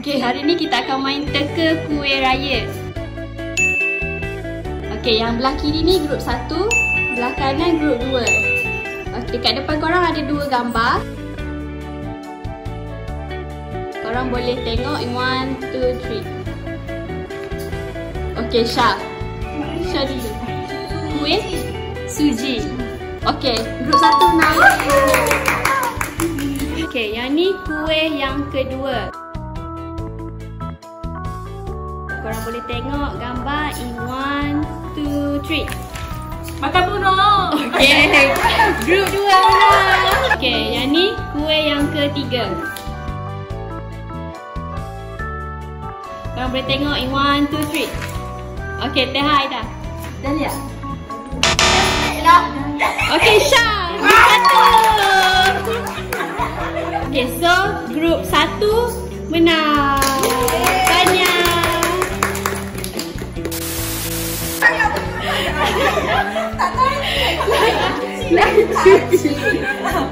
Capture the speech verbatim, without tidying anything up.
Okey, hari ni kita akan main teka kuih raya. Okey, yang belah kiri ni grup satu, belah kanan grup dua. Okey, dekat depan korang ada dua gambar. Korang boleh tengok in one, two, three. Okey, Syah. Syah dulu. Kuih suji. Okey, grup satu naik. Okey, yang ni kuih yang kedua. Korang boleh tengok gambar in one, two, three. Makan bunuh. Okey, grup dua. Okey, yang ni kuih yang ketiga. Korang boleh tengok in one, two, three. Okey, teh hai dah. Dah lihat? Okey, Syah. Grup satu. Okey, so grup satu menang. Banyak. Tak tahu. Lagi.